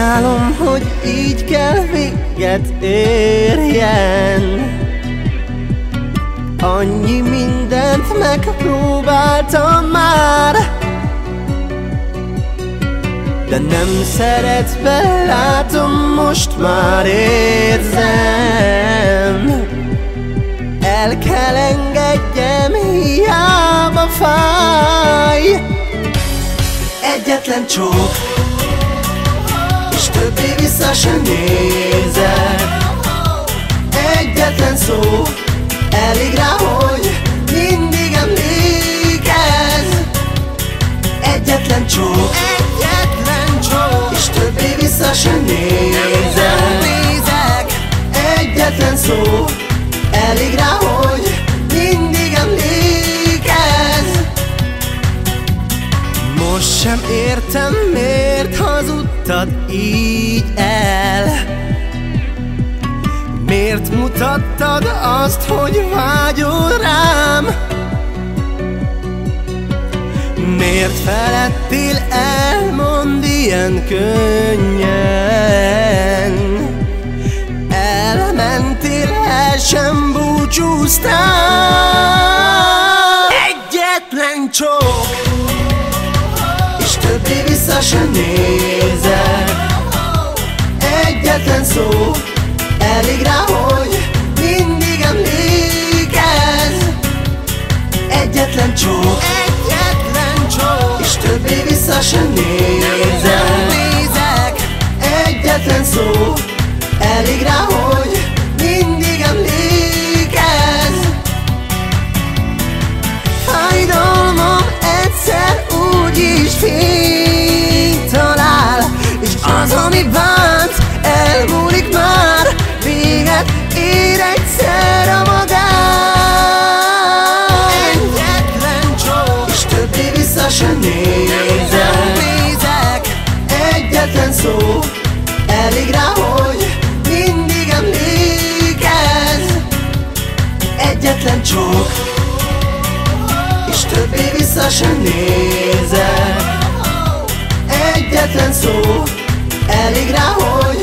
Sajnálom, hogy így kell véget érjen. Annyi mindent megpróbáltam már, de nem szeret, belátom, most már érzem. El kell engedjem, hiába fáj. Egyetlen csók, és többé vissza sem nézek. Egyetlen szó, elég rá, hogy mindig emlékezz. Egyetlen csók, és többé vissza sem nézek. Egyetlen szó, elég rá, hogy mindig emlékezz. Most sem értem, miért hazudtad így el. Miért mutattad azt, hogy vágyol rám? Miért feledtél el, mondd ilyen könnyen? Elmentél, el sem búcsúztál. Egyetlen csók, és többé vissza sem nézek. Egyetlen szó, elég rá, hogy mindig emlékezz. Egyetlen csók, és többé vissza sem nézek. Egyetlen szó, elég rá, hogy mindig emlékezz. Fájdalmam egyszer úgyis fényt talál, és az, ami bánt, elmúlik már. Véget ér egyszer a magán. Egyetlen csók, és többé vissza sem nézek. Egyetlen szó, elég rá, hogy mindig emlékezz. Egyetlen csók, és többé vissza sem nézek. Egyetlen szó, elég rá, hogy